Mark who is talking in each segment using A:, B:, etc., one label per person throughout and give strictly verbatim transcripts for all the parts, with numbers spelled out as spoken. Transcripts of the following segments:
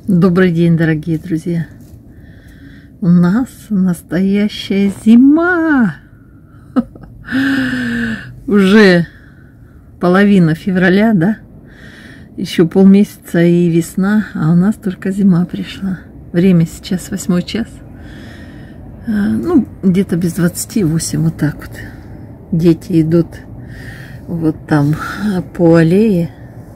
A: Добрый день, дорогие друзья! У нас настоящая зима! Уже половина февраля, да? Еще полмесяца и весна, а у нас только зима пришла. Время сейчас восьмой час. Ну, где-то без двадцати восемь, вот так вот. Дети идут вот там по аллее.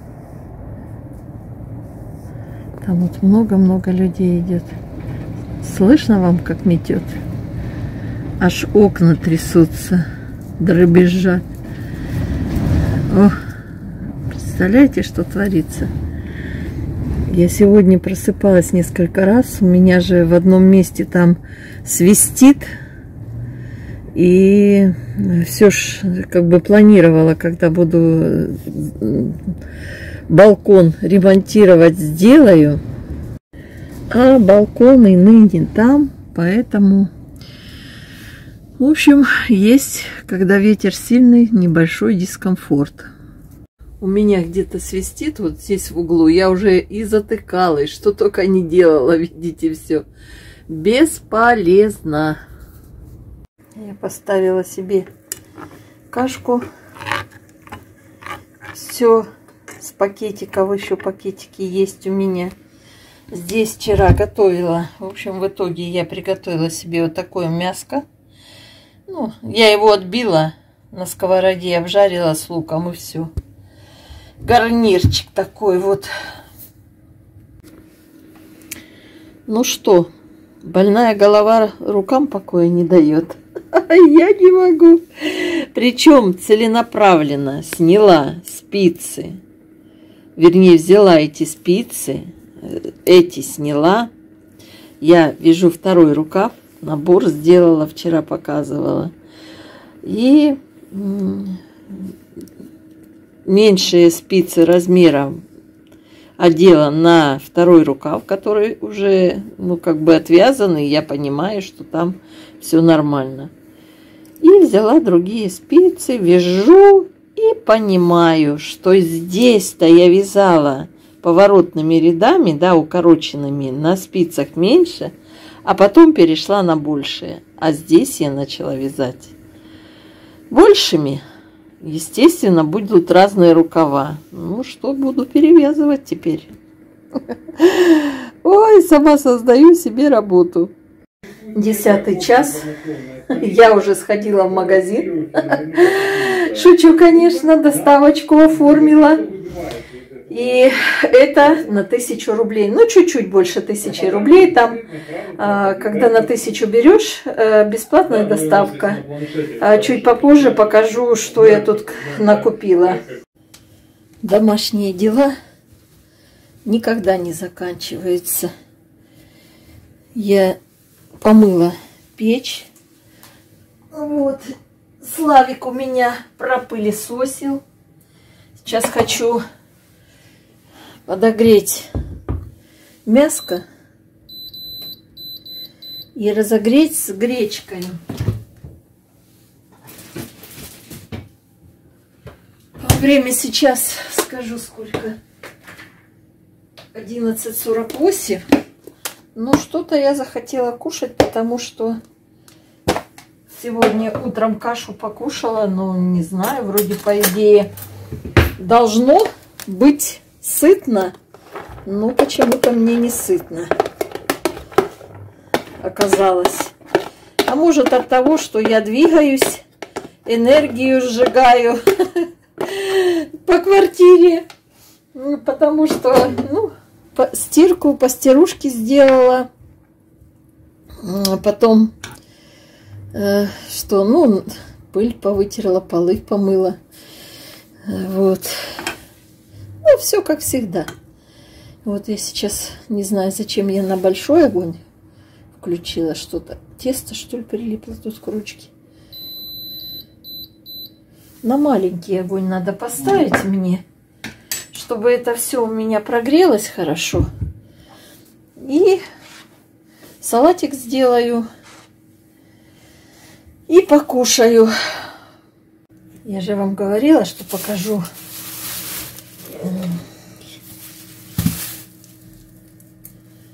A: Там вот много-много людей идет. Слышно вам, как метет? Аж окна трясутся, дребезжат. Ох, представляете, что творится? Я сегодня просыпалась несколько раз. У меня же в одном месте там свистит. И все ж как бы планировала, когда буду балкон ремонтировать, сделаю. А балкон и ныне там, поэтому, в общем, есть, когда ветер сильный, небольшой дискомфорт. У меня где-то свистит вот здесь в углу, я уже и затыкалась, что только не делала, видите, все. Бесполезно. Я поставила себе кашку. Все с пакетиков, еще пакетики есть у меня. Здесь вчера готовила. В общем, в итоге я приготовила себе вот такое мяско. Ну, я его отбила на сковороде, обжарила с луком и все. Гарнирчик такой вот. Ну что, больная голова рукам покоя не дает. Я не могу. Причем целенаправленно сняла спицы. Вернее, взяла эти спицы. Эти сняла. Я вяжу второй рукав. Набор сделала, вчера показывала. И меньшие спицы размером одела на второй рукав, который уже, ну, как бы отвязанный. Я понимаю, что там все нормально. И взяла другие спицы, вяжу и понимаю, что здесь-то я вязала поворотными рядами, да, укороченными, на спицах меньше, а потом перешла на большие. А здесь я начала вязать большими. Естественно, будут разные рукава. Ну, что буду перевязывать теперь? Ой, сама создаю себе работу. Десятый час. Я уже сходила в магазин. Шучу, конечно, доставочку оформила. И это на тысячу рублей. Ну, чуть-чуть больше тысячи рублей. Там, когда на тысячу берешь, бесплатная доставка. Чуть попозже покажу, что я тут накупила. Домашние дела никогда не заканчиваются. Я помыла печь. Вот. Славик у меня пропылесосил. Сейчас хочу подогреть мяско и разогреть с гречкой. Время сейчас, скажу сколько, одиннадцать сорок восемь. Ну, что-то я захотела кушать, потому что сегодня утром кашу покушала, но не знаю, вроде по идее должно быть сытно, но почему-то мне не сытно оказалось. А может от того, что я двигаюсь, энергию сжигаю по квартире, потому что, ну, стирку, постирушки сделала, потом э, что, ну, пыль повытерла, полы помыла, вот. Ну, все как всегда. Вот я сейчас не знаю, зачем я на большой огонь включила что-то. Тесто, что ли, прилипло тут к ручке. На маленький огонь надо поставить мне, чтобы это все у меня прогрелось хорошо. И салатик сделаю. И покушаю. Я же вам говорила, что покажу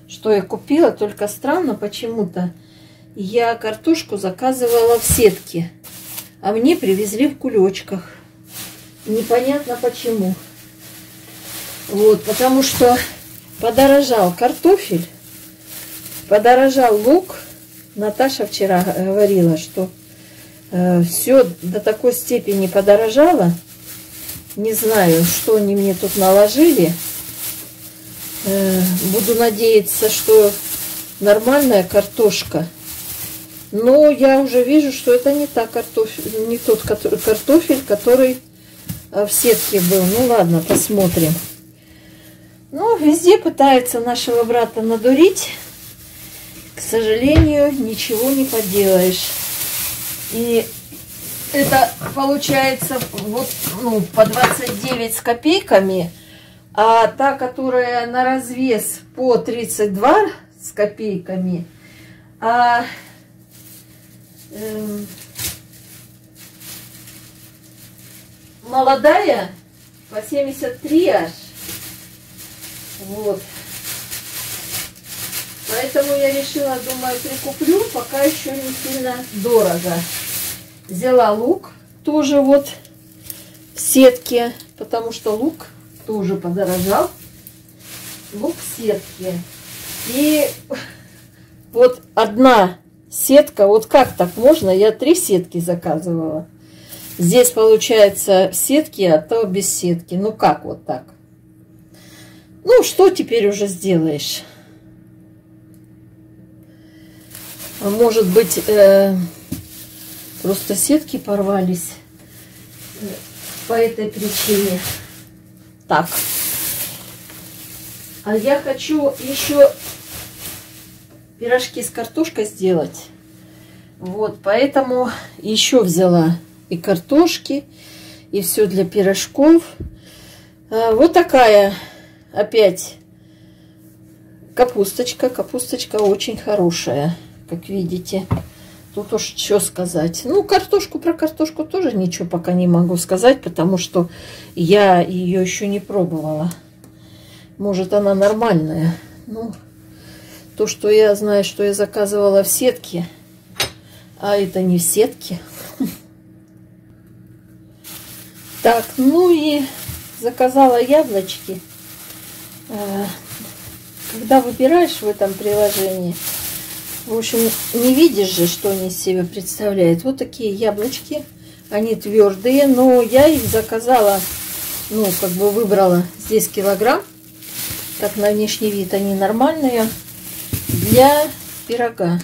A: что я купила, только странно почему-то. Я картошку заказывала в сетке, а мне привезли в кулечках. Непонятно почему. Вот, потому что подорожал картофель, подорожал лук. Наташа вчера говорила, что э, все до такой степени подорожало. Не знаю, что они мне тут наложили. Э, буду надеяться, что нормальная картошка. Но я уже вижу, что это не та картофель, не тот картофель, который в сетке был. Ну ладно, посмотрим. Ну, везде пытаются нашего брата надурить. К сожалению, ничего не поделаешь. И это получается вот, ну, по двадцать девять с копейками. А та, которая на развес, по тридцать два с копейками. А эм, молодая по семьдесят три аж. Вот. Поэтому я решила, думаю, прикуплю, пока еще не сильно дорого. Взяла лук, тоже вот в сетке, потому что лук тоже подорожал. Лук в сетке. И вот одна сетка, вот как так можно? Я три сетки заказывала. Здесь получается сетки, а то без сетки. Ну как вот так? Ну, что теперь уже сделаешь? Может быть, э, просто сетки порвались по этой причине. Так. А я хочу еще пирожки с картошкой сделать. Вот, поэтому еще взяла и картошки, и все для пирожков. А, вот такая опять капусточка. Капусточка очень хорошая, как видите. Тут уж что сказать. Ну, картошку, про картошку тоже ничего пока не могу сказать, потому что я ее еще не пробовала. Может, она нормальная. Ну, то, что я знаю, что я заказывала в сетке, а это не в сетке. Так, ну и заказала яблочки. Когда выбираешь в этом приложении, в общем, не видишь же, что они из себя представляют. Вот такие яблочки. Они твердые, но я их заказала, ну, как бы выбрала здесь килограмм. Так, на внешний вид они нормальные. Для пирога.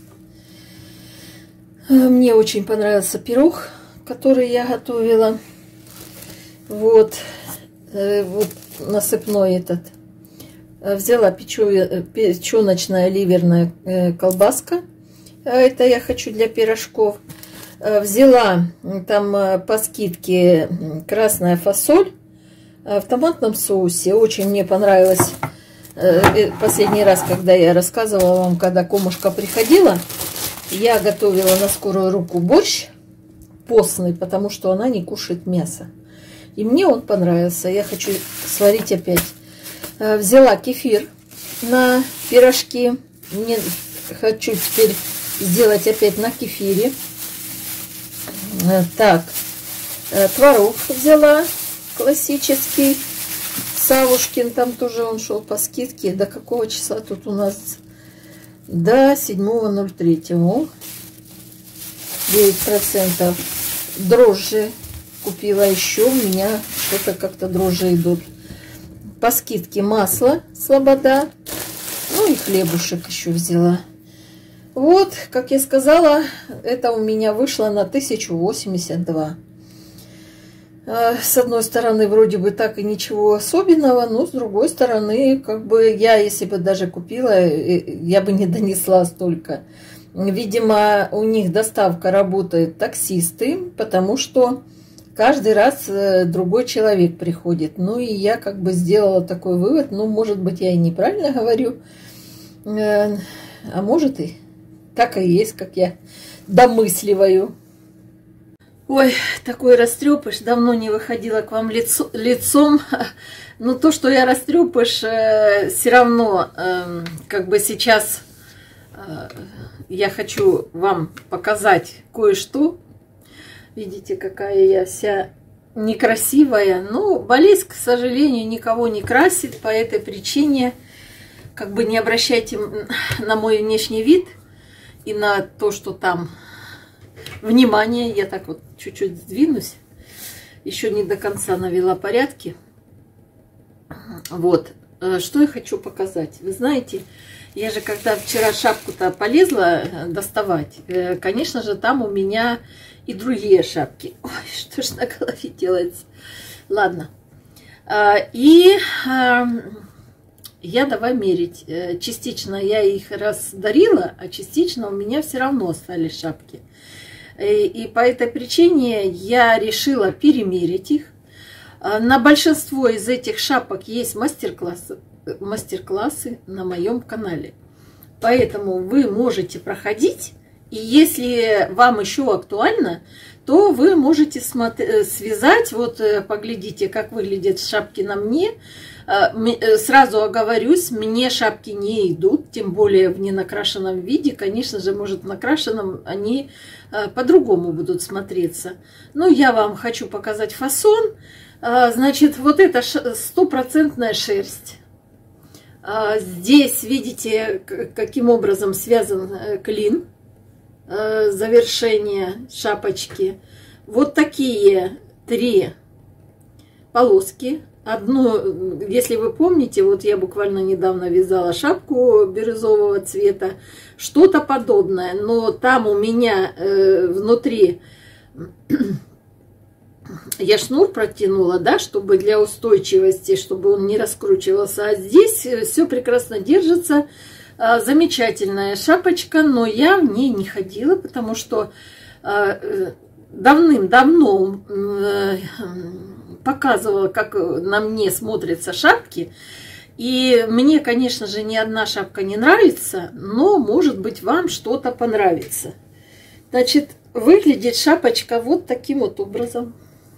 A: Мне очень понравился пирог, который я готовила. Вот, вот насыпной этот. Взяла печеночная ливерная колбаска. Это я хочу для пирожков. Взяла там по скидке красная фасоль в томатном соусе. Очень мне понравилось. Последний раз, когда я рассказывала вам, когда Комушка приходила, я готовила на скорую руку борщ постный, потому что она не кушает мясо. И мне он понравился. Я хочу сварить опять. Взяла кефир на пирожки. Мне хочу теперь сделать опять на кефире. Так, творог взяла классический. Савушкин, там тоже он шел по скидке. До какого числа тут у нас? До седьмого ноль третьего. девять процентов. Дрожжи купила еще. У меня что-то как-то дрожжи идут. По скидке масло Слобода. Ну и хлебушек еще взяла. Вот, как я сказала, это у меня вышло на тысячу восемьдесят два. С одной стороны, вроде бы так и ничего особенного, но с другой стороны, как бы я, если бы даже купила, я бы не донесла столько. Видимо, у них доставка работает таксисты, потому что каждый раз другой человек приходит. Ну и я как бы сделала такой вывод, ну, может быть, я и неправильно говорю, а может и так и есть, как я домысливаю. Ой, такой растрепыш, давно не выходила к вам лицо, лицом. Но то, что я растрепыш, э, все равно, э, как бы сейчас э, я хочу вам показать кое-что. Видите, какая я вся некрасивая. Ну, болезнь, к сожалению, никого не красит. По этой причине, как бы не обращайте на мой внешний вид и на то, что там внимание. Я так вот чуть-чуть сдвинусь. Еще не до конца навела порядки. Вот. Что я хочу показать. Вы знаете, я же когда вчера шапку-то полезла доставать, конечно же, там у меня и другие шапки. Ой, что ж на голове делается. Ладно. И я давай мерить. Частично я их раздарила, а частично у меня все равно остались шапки. И по этой причине я решила перемерить их. На большинство из этих шапок есть мастер-классы, мастер-классы на моем канале. Поэтому вы можете проходить. И если вам еще актуально, то вы можете связать, вот поглядите, как выглядят шапки на мне. Сразу оговорюсь, мне шапки не идут, тем более в ненакрашенном виде. Конечно же, может, в накрашенном они по-другому будут смотреться. Но я вам хочу показать фасон. Значит, вот это стопроцентная шерсть. Здесь, видите, каким образом связан клин, завершение шапочки. Вот такие три полоски. Одну, если вы помните, вот я буквально недавно вязала шапку бирюзового цвета, что-то подобное, но там у меня э, внутри я шнур протянула, да, чтобы для устойчивости, чтобы он не раскручивался, а здесь все прекрасно держится, э, замечательная шапочка, но я в ней не ходила, потому что э, давным-давно э, показывала, как на мне смотрятся шапки. И мне, конечно же, ни одна шапка не нравится, но, может быть, вам что-то понравится. Значит, выглядит шапочка вот таким вот образом.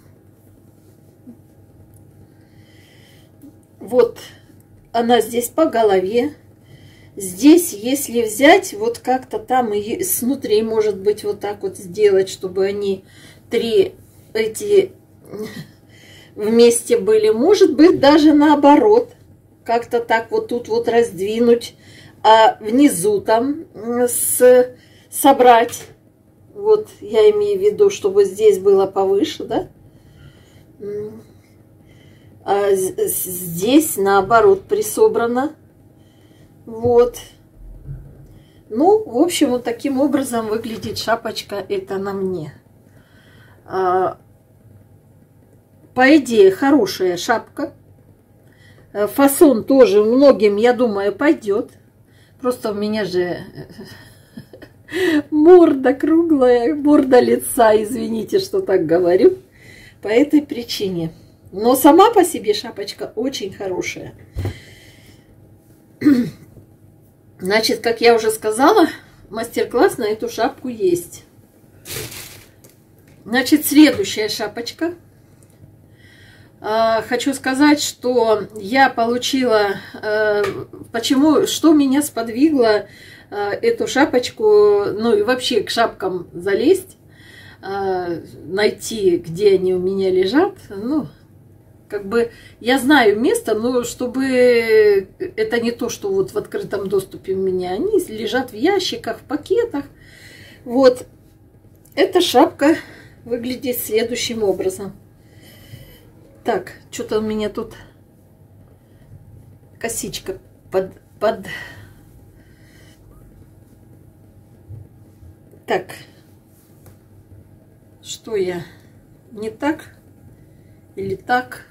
A: Вот она здесь по голове. Здесь, если взять, вот как-то там и снутри, может быть, вот так вот сделать, чтобы они три эти вместе были. Может быть, даже наоборот. Как-то так вот тут вот раздвинуть. А внизу там с, собрать. Вот я имею в виду, чтобы здесь было повыше, да? А здесь наоборот присобрано. Вот. Ну, в общем, вот таким образом выглядит шапочка. Это на мне. По идее, хорошая шапка. Фасон тоже многим, я думаю, пойдет. Просто у меня же морда круглая, морда лица. Извините, что так говорю. По этой причине. Но сама по себе шапочка очень хорошая. Значит, как я уже сказала, мастер-класс на эту шапку есть. Значит, следующая шапочка. Хочу сказать, что я получила, почему, что меня сподвигло эту шапочку, ну и вообще к шапкам залезть, найти, где они у меня лежат. Ну, как бы я знаю место, но чтобы это не то, что вот в открытом доступе у меня, они лежат в ящиках, в пакетах. Вот, эта шапка выглядит следующим образом. Так, что-то у меня тут косичка под, под... Так, что я? Не так? Или так?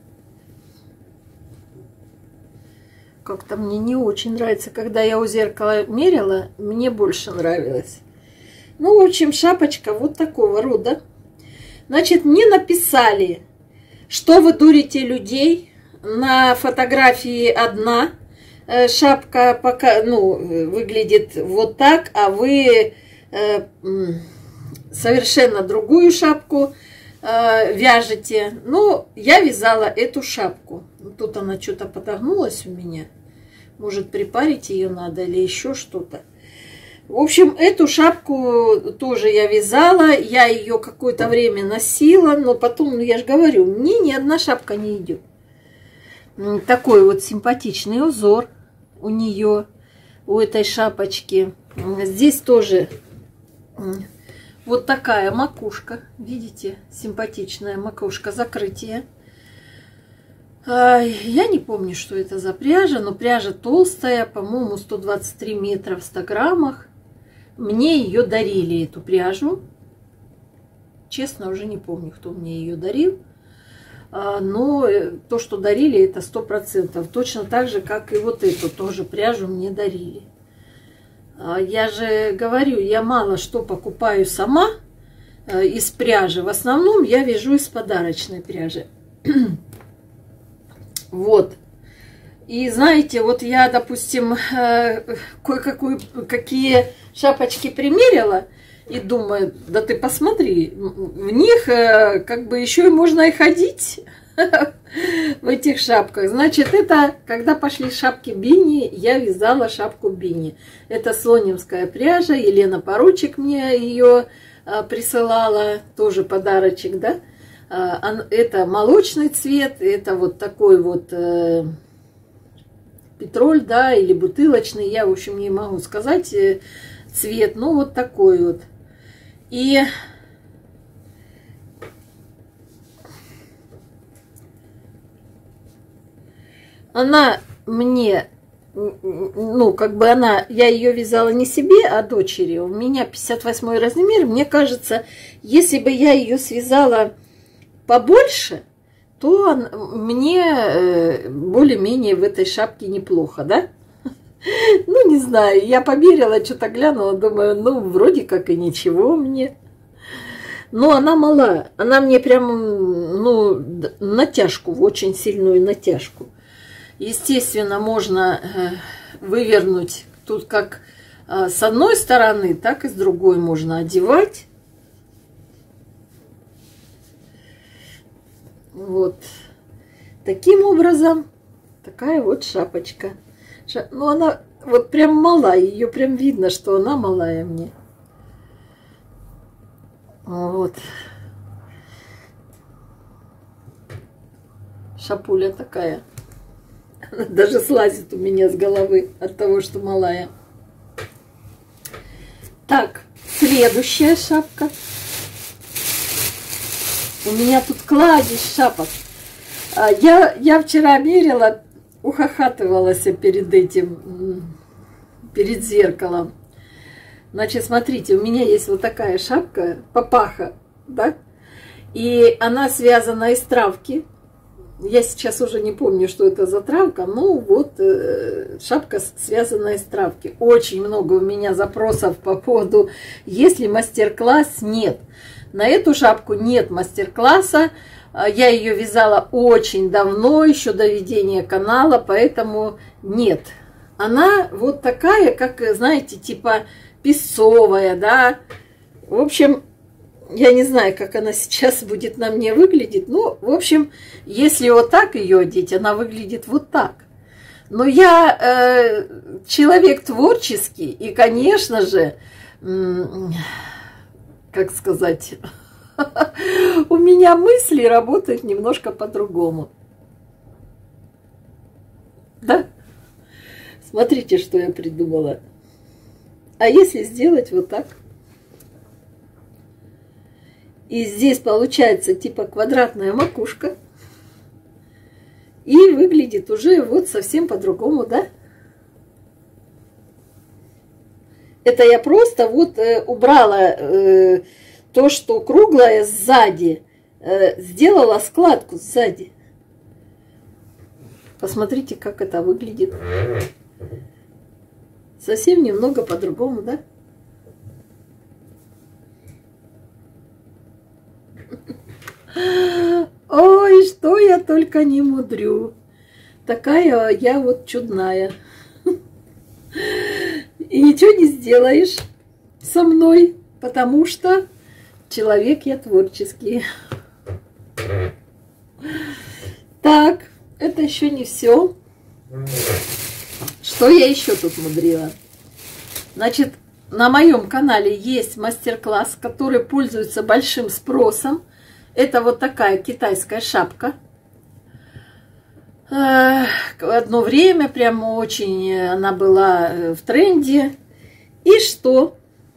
A: Как-то мне не очень нравится. Когда я у зеркала мерила, мне больше нравилось. Ну, в общем, шапочка вот такого рода. Значит, мне написали... Что вы дурите людей? На фотографии одна шапка пока, ну, выглядит вот так, а вы э, совершенно другую шапку э, вяжете. Но я вязала эту шапку. Тут она что-то подогнулась у меня. Может, припарить ее надо или еще что-то. В общем, эту шапку тоже я вязала. Я ее какое-то время носила. Но потом, ну, я же говорю, мне ни одна шапка не идет. Такой вот симпатичный узор у нее, у этой шапочки. Здесь тоже вот такая макушка. Видите, симпатичная макушка, закрытие. Я не помню, что это за пряжа, но пряжа толстая, по-моему, сто двадцать три метра в ста граммах. Мне ее дарили, эту пряжу. Честно, уже не помню, кто мне ее дарил. Но то, что дарили, это сто процентов. Точно так же, как и вот эту тоже пряжу мне дарили. Я же говорю, я мало что покупаю сама из пряжи. В основном я вяжу из подарочной пряжи. Вот. И знаете, вот я, допустим, кое-какую, какие шапочки примерила. И думаю, да ты посмотри, в них как бы еще и можно и ходить в этих шапках. Значит, это, когда пошли шапки Бини, я вязала шапку Бини. Это слонимская пряжа, Елена Поручик мне ее присылала, тоже подарочек, да. Это молочный цвет, это вот такой вот петроль, да, или бутылочный, я, в общем, не могу сказать цвет, ну вот такой вот. И она мне, ну, как бы она, я ее вязала не себе, а дочери. У меня пятьдесят восьмой размер. Мне кажется, если бы я ее связала побольше, то мне более-менее в этой шапке неплохо, да? Ну, не знаю, я померила, что-то глянула, думаю, ну, вроде как и ничего мне. Но она мала, она мне прям, ну, натяжку, очень сильную натяжку. Естественно, можно вывернуть тут как с одной стороны, так и с другой можно одевать. Вот таким образом, такая вот шапочка. Ну, она вот прям малая, ее прям видно, что она малая мне. Вот. Шапуля такая. Она даже слазит у меня с головы от того, что малая. Так, следующая шапка. У меня тут кладезь шапок. Я, я вчера мерила, ухахатывалась перед этим, перед зеркалом. Значит, смотрите, у меня есть вот такая шапка, папаха, да? И она связана из травки. Я сейчас уже не помню, что это за травка, но вот э, шапка связана из травки. Очень много у меня запросов по поводу, есть ли мастер-класс, нет. На эту шапку нет мастер-класса. Я ее вязала очень давно, еще до ведения канала, поэтому нет. Она вот такая, как, знаете, типа песцовая, да. В общем, я не знаю, как она сейчас будет на мне выглядеть. Ну, в общем, если вот так ее одеть, она выглядит вот так. Но я э, человек творческий, и, конечно же, э, как сказать, у меня мысли работают немножко по-другому. Да? Смотрите, что я придумала. А если сделать вот так? И здесь получается типа квадратная макушка. И выглядит уже вот совсем по-другому, да? Это я просто вот э, убрала э, то, что круглое сзади. Э, сделала складку сзади. Посмотрите, как это выглядит. Совсем немного по-другому, да? Ой, что я только не мудрю. Такая я вот чудная. И ничего не сделаешь со мной, потому что Человек я творческий. Так, это еще не все. Что я еще тут мудрила? Значит, на моем канале есть мастер-класс, который пользуется большим спросом. Это вот такая китайская шапка. Одно время прямо очень она была в тренде. И что?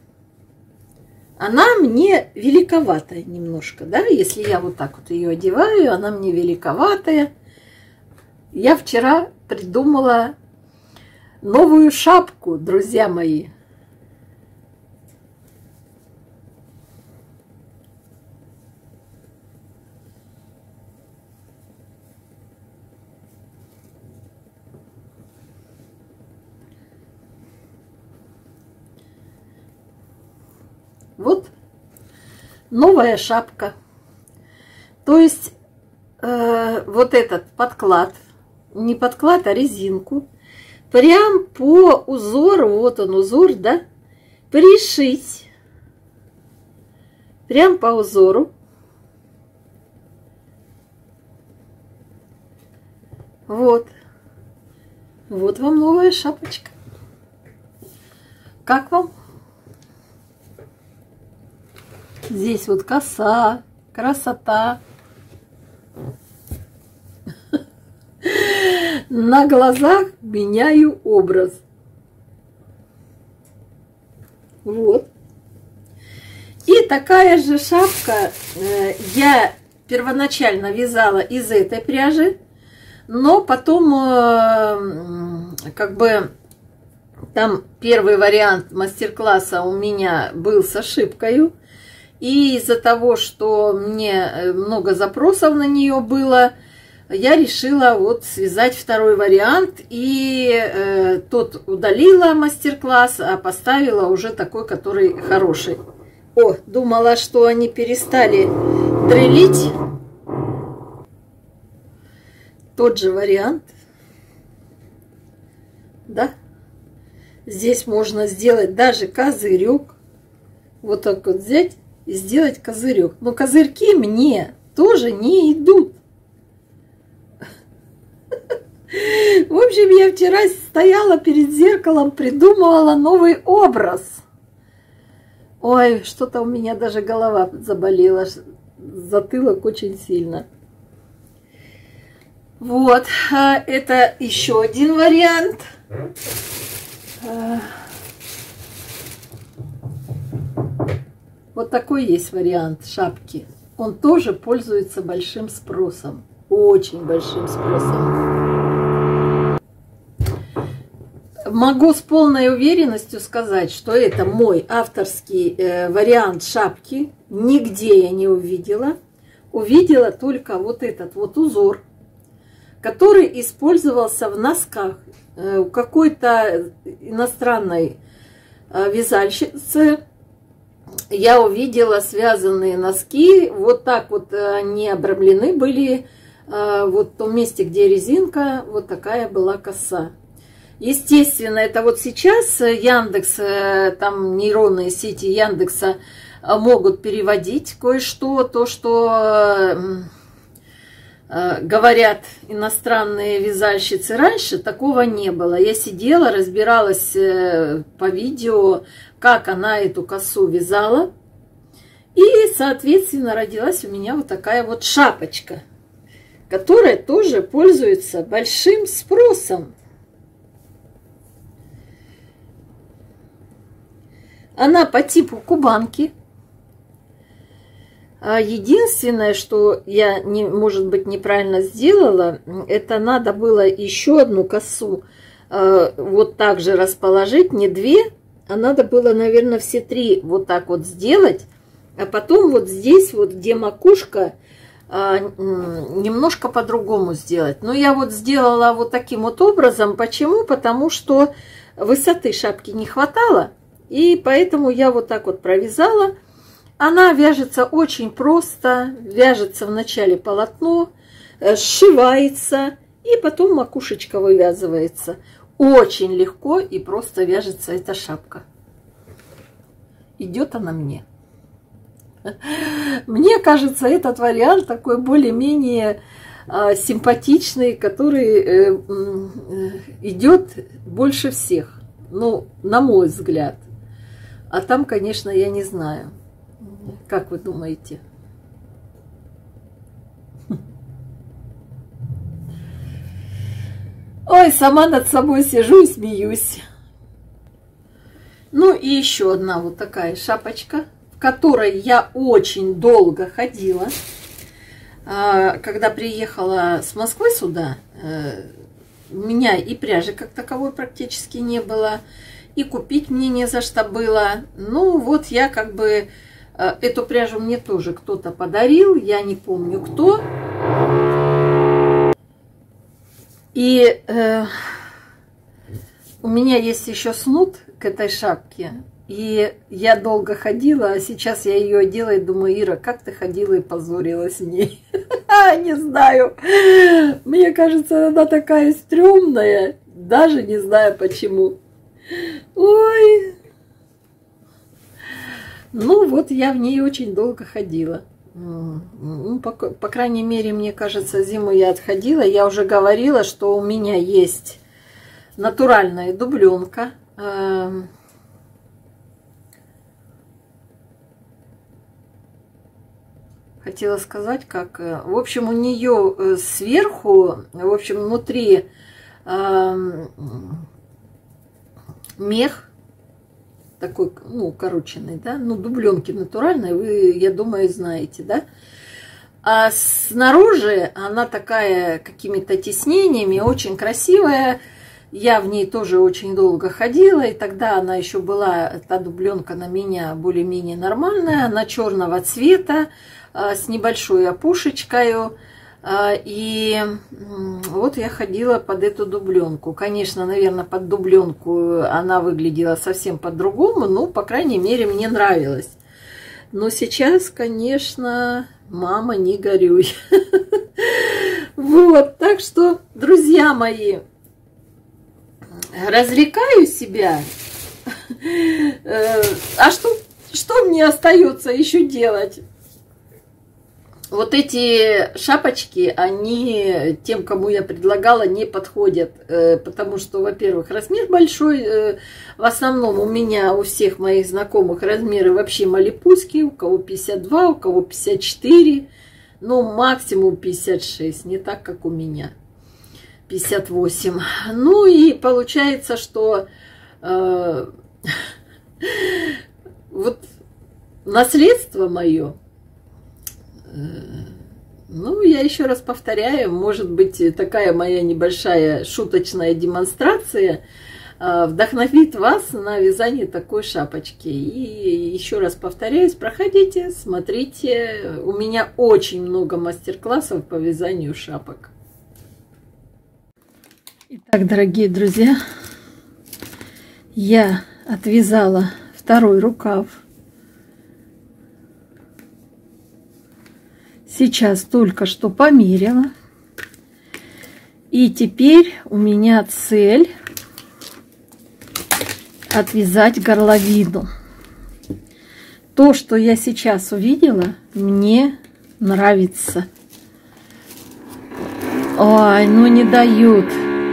A: Она мне великоватая немножко, да? Если я вот так вот ее одеваю, она мне великоватая. Я вчера придумала новую шапку, друзья мои. Вот новая шапка. То есть э, вот этот подклад, не подклад, а резинку, прям по узору, вот он узор, да, пришить. Прям по узору. Вот. Вот вам новая шапочка. Как вам? Здесь вот коса, красота. На глазах меняю образ. Вот. И такая же шапка э, я первоначально вязала из этой пряжи, но потом э, как бы там первый вариант мастер-класса у меня был с ошибкой. И из-за того, что мне много запросов на нее было, я решила вот связать второй вариант. И э, тот удалила мастер-класс, а поставила уже такой, который хороший. О, думала, что они перестали дрелить. Тот же вариант. Да? Здесь можно сделать даже козырек. Вот так вот взять и сделать козырек. Но козырьки мне тоже не идут. В общем, я вчера стояла перед зеркалом, придумывала новый образ. Ой, что-то у меня даже голова заболела, затылок очень сильно. Вот, это еще один вариант. Вот такой есть вариант шапки. Он тоже пользуется большим спросом. Очень большим спросом. Могу с полной уверенностью сказать, что это мой авторский э, вариант шапки. Нигде я не увидела. Увидела только вот этот вот узор, который использовался в носках э, у какой-то иностранной э, вязальщицы. Я увидела связанные носки, вот так вот они обрамлены были, вот в том месте, где резинка, вот такая была коса. Естественно, это вот сейчас Яндекс, там нейронные сети Яндекса могут переводить кое-что, то, что говорят иностранные вязальщицы раньше, такого не было. Я сидела, разбиралась по видео, как она эту косу вязала. И, соответственно, родилась у меня вот такая вот шапочка, которая тоже пользуется большим спросом. Она по типу кубанки. Единственное, что я, не, может быть, неправильно сделала, это надо было еще одну косу э, вот так же расположить, не две, а надо было, наверное, все три вот так вот сделать, а потом вот здесь, вот где макушка, э, немножко по-другому сделать. Но я вот сделала вот таким вот образом. Почему? Потому что высоты шапки не хватало, и поэтому я вот так вот провязала. Она вяжется очень просто, вяжется вначале полотно, сшивается, и потом макушечка вывязывается. Очень легко и просто вяжется эта шапка. Идет она мне. Мне кажется, этот вариант такой более-менее симпатичный, который идет больше всех. Ну, на мой взгляд. А там, конечно, я не знаю. Как вы думаете? Ой, сама над собой сижу и смеюсь. Ну и еще одна вот такая шапочка, в которой я очень долго ходила. Когда приехала с Москвы сюда, у меня и пряжи как таковой практически не было, и купить мне не за что было. Ну вот я как бы... Эту пряжу мне тоже кто-то подарил, я не помню кто. И э, у меня есть еще снуд к этой шапке. И я долго ходила, а сейчас я ее одела и думаю: Ира, как ты ходила и позорилась в ней? Не знаю. Мне кажется, она такая стрёмная. Даже не знаю почему. Ой. Ну вот я в ней очень долго ходила. Ну, по, по крайней мере, мне кажется, зиму я отходила. Я уже говорила, что у меня есть натуральная дубленка. Хотела сказать, как... В общем, у нее сверху, в общем, внутри мех. Такой, ну, укороченный, да, ну, дубленки натуральные, вы, я думаю, знаете, да. А снаружи она такая, какими-то тиснениями, очень красивая. Я в ней тоже очень долго ходила, и тогда она еще была, та дубленка на меня более-менее нормальная, она черного цвета, с небольшой опушечкой. И вот я ходила под эту дубленку. Конечно, наверное, под дубленку она выглядела совсем по-другому, но, по крайней мере, мне нравилось. Но сейчас, конечно, мама, не горюй. Вот, так что, друзья мои, развлекаю себя. А что, что мне остается еще делать? Вот эти шапочки, они тем, кому я предлагала, не подходят, потому что, во-первых, размер большой. В основном у меня, у всех моих знакомых размеры вообще малипуськие, у кого пятьдесят два, у кого пятьдесят четыре, ну, максимум пятьдесят шесть, не так, как у меня, пятьдесят восемь. Ну, и получается, что э, вот наследство мое, ну, я еще раз повторяю, может быть, такая моя небольшая шуточная демонстрация вдохновит вас на вязание такой шапочки. И еще раз повторяюсь, проходите, смотрите. У меня очень много мастер-классов по вязанию шапок. Итак, дорогие друзья, я отвязала второй рукав. Сейчас только что померила. И теперь у меня цель отвязать горловину. То, что я сейчас увидела, мне нравится. Ой, ну не дают.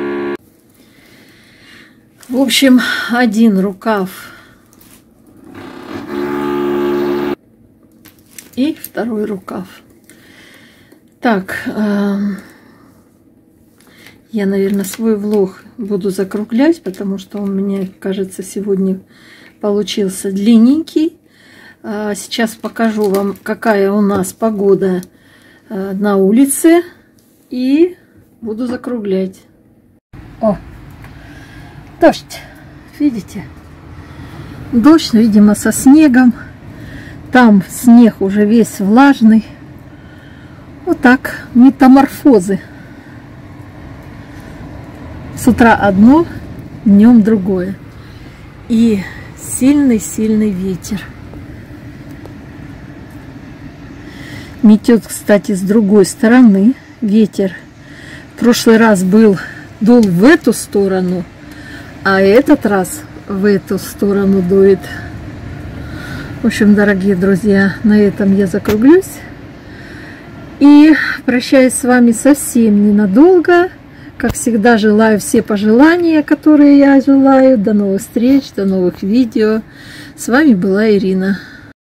A: В общем, один рукав и второй рукав. Так, э, я, наверное, свой влог буду закруглять, потому что он, мне кажется, сегодня получился длинненький. Э, сейчас покажу вам, какая у нас погода э, на улице, и буду закруглять. О, дождь, видите? Дождь, видимо, со снегом. Там снег уже весь влажный. Вот так, метаморфозы. С утра одно, днем другое. И сильный-сильный ветер. Метет, кстати, с другой стороны ветер. В прошлый раз был, дул в эту сторону, а этот раз в эту сторону дует.
B: В общем, дорогие друзья, на этом я закруглюсь. И прощаюсь с вами совсем ненадолго. Как всегда, желаю все пожелания, которые я желаю. До новых встреч, до новых видео. С вами была Ирина.